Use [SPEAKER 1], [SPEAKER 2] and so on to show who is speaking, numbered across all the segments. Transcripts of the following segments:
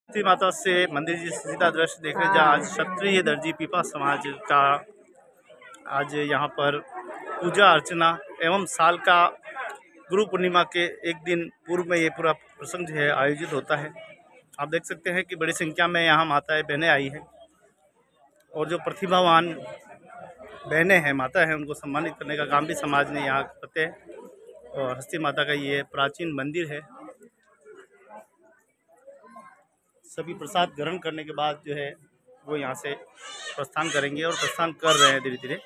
[SPEAKER 1] हस्ती माता से मंदिर जी सीधा दृश्य देख रहे हैं, जहाँ आज क्षत्रिय दर्जी पीपा समाज का आज यहाँ पर पूजा अर्चना एवं साल का गुरु पूर्णिमा के एक दिन पूर्व में ये पूरा प्रसंग जो है आयोजित होता है। आप देख सकते हैं कि बड़ी संख्या में यहाँ माताएं बहनें आई हैं और जो प्रतिभावान बहनें हैं माता हैं उनको सम्मानित करने का काम भी समाज ने यहाँ करते हैं। और हस्ती माता का ये प्राचीन मंदिर है। सभी प्रसाद ग्रहण करने के बाद जो है वो यहाँ से प्रस्थान करेंगे और प्रस्थान कर रहे हैं धीरे धीरे।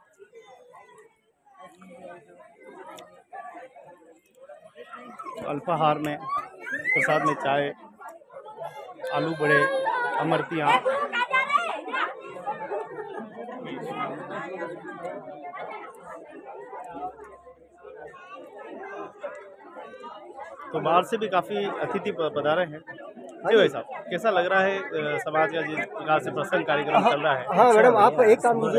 [SPEAKER 1] अल्पाहार में प्रसाद में चाय, आलू बड़े, अमरतियाँ, तो बाहर से भी काफ़ी अतिथि पधारे हैं। जी भाई साहब, कैसा लग रहा है समाज का जिस प्रकार से प्रसंग कार्यक्रम चल रहा है?
[SPEAKER 2] हाँ मैडम, आप एक काम कीजिए,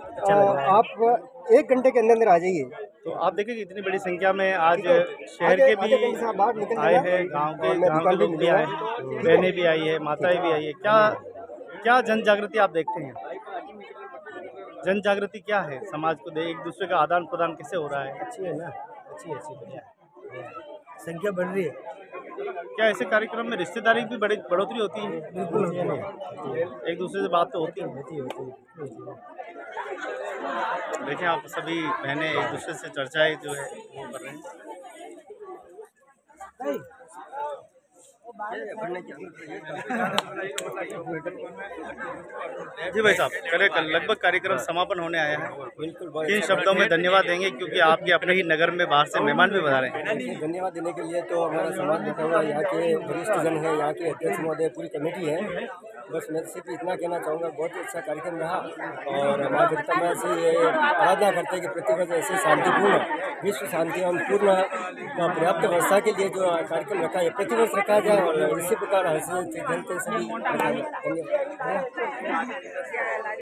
[SPEAKER 2] आप 1 घंटे के अंदर आ जाइए।
[SPEAKER 1] तो आप देखें कि इतनी बड़ी संख्या में आज शहर के भी आए हैं, गांव के लोग भी आए हैं, बहनें भी आई है, माताएं भी आई है। क्या जन जागृति आप देखते हैं? जन जागृति क्या है? समाज को एक दूसरे का आदान प्रदान कैसे हो रहा है?
[SPEAKER 2] अच्छी है ना, अच्छी बढ़िया, संख्या बढ़ रही है।
[SPEAKER 1] क्या ऐसे कार्यक्रम में रिश्तेदारी की बढ़ोतरी होती है?
[SPEAKER 2] बिल्कुल,
[SPEAKER 1] एक दूसरे से बात तो होती है। देखें आप सभी बहनें एक दूसरे से चर्चाएं जो है वो कर रहे हैं। जी भाई साहब, लगभग कार्यक्रम समापन होने आया है। किन शब्दों में धन्यवाद देंगे, क्योंकि आपके अपने ही नगर में बाहर से मेहमान भी बता रहे हैं?
[SPEAKER 2] धन्यवाद देने के लिए तो हमारा समाज बैठा हुआ, यहाँ के वरिष्ठ जन है, यहाँ के अध्यक्ष महोदय, पूरी कमेटी है। बस मैं सिर्फ इतना कहना चाहूँगा, बहुत ही अच्छा कार्यक्रम रहा और हमारे जगदम्बा से ये आराधना करते हैं कि प्रतिवर्ष ऐसे शांतिपूर्ण, विश्व शांति एवं पूर्ण पर्याप्त व्यवस्था के लिए जो कार्यक्रम रखा है प्रतिवर्ष रखा जाए और इसी प्रकार हंसते सभी। धन्यवाद।